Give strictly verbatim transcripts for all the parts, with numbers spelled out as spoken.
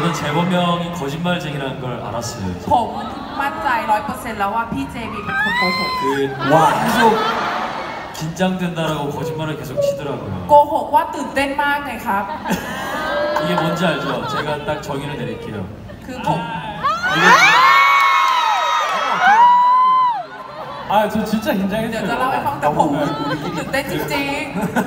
저는 재범형이 거짓말쟁이라는 걸 알았어요. ผมมั่นใจร้อยเปอร์เซ็นต์แล้วว่าพี่เจมีเป็นคนโกหก 그 와, 계속 긴장된다라고 거짓말을 계속 치더라고요. โกหกว่าตื่นเต้นมากไงครับ 이게 뭔지 알죠? 제가 딱 정의를 내릴게요. คือผม 아, 저 진짜 เดี๋ยว 긴장했어요. จะเล่าให้ฟังแต่ผมตื่นเต้นจริง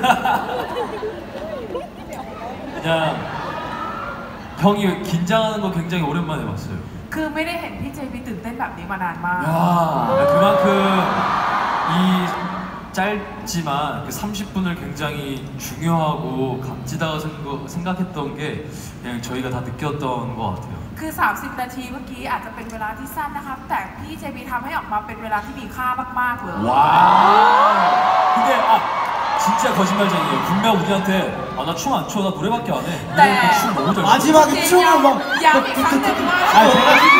그냥 형이 긴장하는 거 굉장히 오랜만에 봤어요. ๆคือไม่ได้เห็นพี่เจมีตื่นเต้นแบบนี้มานานมาก 야, 그만큼 이 짧지만 그 삼십 분을 굉장히 중요하고 값지다고 생각- 생각했던 게 그냥 저희가 다 느꼈던 것 같아요. คือ สามสิบ นาทีเมื่อกี้อาจจะเป็นเวลาที่สั้นนะครับ แต่พี่เจมีทำให้ออกมาเป็นเวลาที่มีค่ามากๆเลย 와. 근데 아 진짜 거짓말쟁이에요. 분명 우리한테 아 나 춤 안 춰, 나 노래밖에 안 해. 네. 춤 너무 잘 춰. 마지막에 จริง 춤을 막 ย้ำอีกครั้งหนึ่งว่า 아, 제가 진짜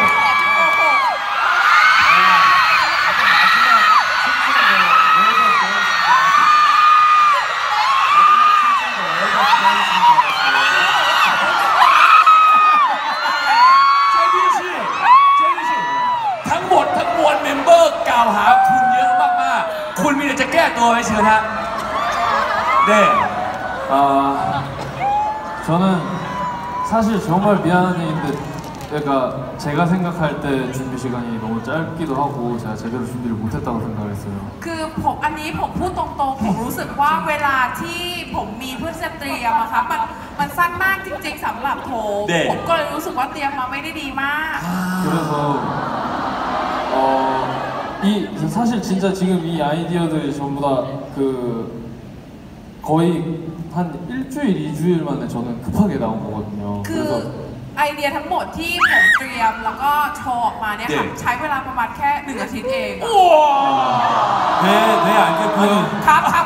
제빈씨, 제빈씨, ทั้งหมดทั้งมวลเมมเบอร์กล่าวหาคุณเยอะมากๆคุณมีอะไรจะแก้ตัวไหมเชิญฮะ네 아, 저는 사실 정말 미안한 얘기인데 그러니까 제가 생각할 때 준비 시간이 너무 짧기도 하고 제가 제대로 준비를 못했다고 생각을 했어요. คือผมอันนี้ผมพูดตรงๆผมรู้สึกว่าเวลาที่ผมมีเพื่อจะเตรียมอะครับมันมันสั้นมากจริงๆสำหรับผม 네. ผมก็เลยรู้สึกว่าเตรียมมาไม่ได้ดีมาก 그래서 어, 이 사실 진짜 지금 이 아이디어들이 전부 다 그 거의 한 일주일, 이주일 만에 저는 급하게 나온 거거든요. คือ 그래서 ไอเดียทั้งหมดที่ผมเตรียมแล้วก็โชว์ออกมาเนี่ยค่ะ 네. ใช้เวลาประมาณแค่หนึ่งอาทิตย์เองอะ 네, 네 알겠고요. ครับครับ